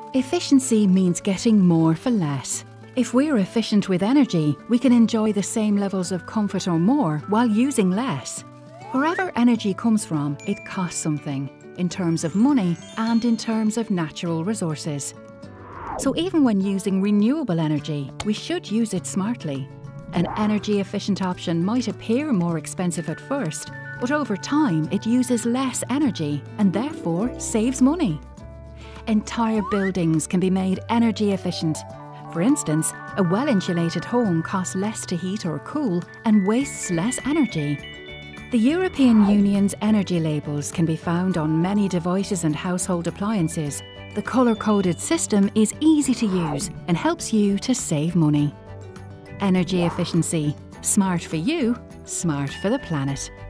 Efficiency means getting more for less. If we're efficient with energy, we can enjoy the same levels of comfort or more while using less. Wherever energy comes from, it costs something, in terms of money and in terms of natural resources. So even when using renewable energy, we should use it smartly. An energy-efficient option might appear more expensive at first, but over time it uses less energy and therefore saves money. Entire buildings can be made energy efficient. For instance, a well-insulated home costs less to heat or cool and wastes less energy. The European Union's energy labels can be found on many devices and household appliances. The colour-coded system is easy to use and helps you to save money. Energy efficiency. Smart for you, smart for the planet.